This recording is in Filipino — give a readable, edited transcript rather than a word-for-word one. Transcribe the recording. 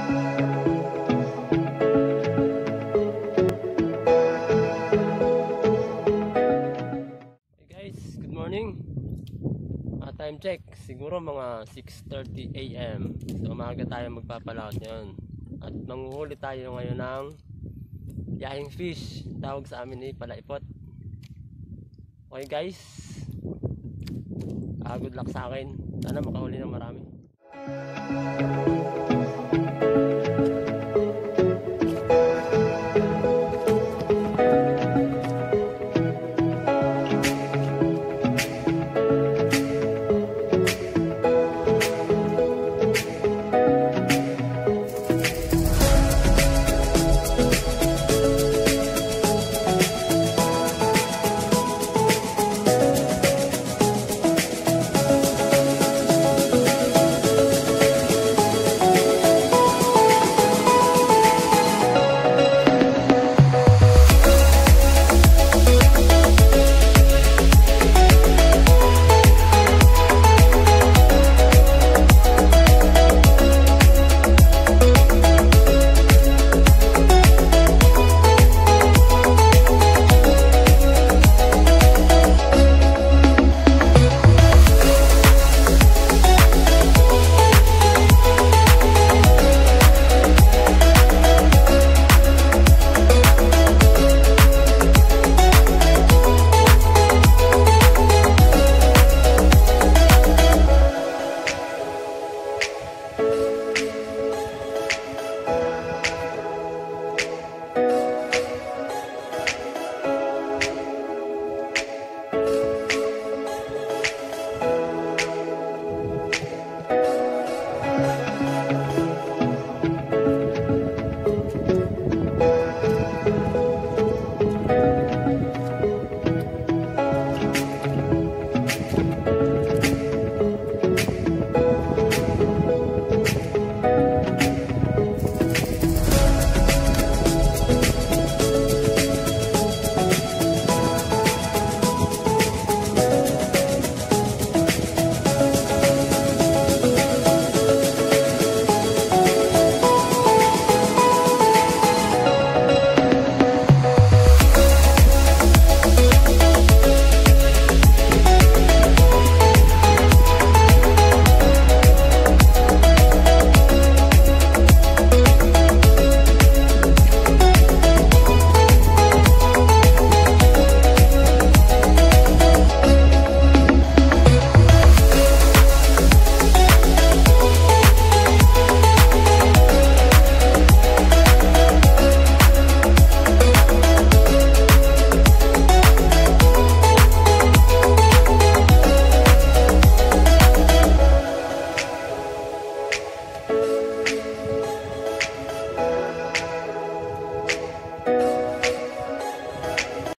Good morning. Time check, siguro mga 6:30 AM. So umaga tayo magpapalaot ngayon. At manguhuli tayo ngayon ng yahing fish. Tawag sa amin ay palaipot. Okay guys, good luck sa akin. Sana makahuli ng marami.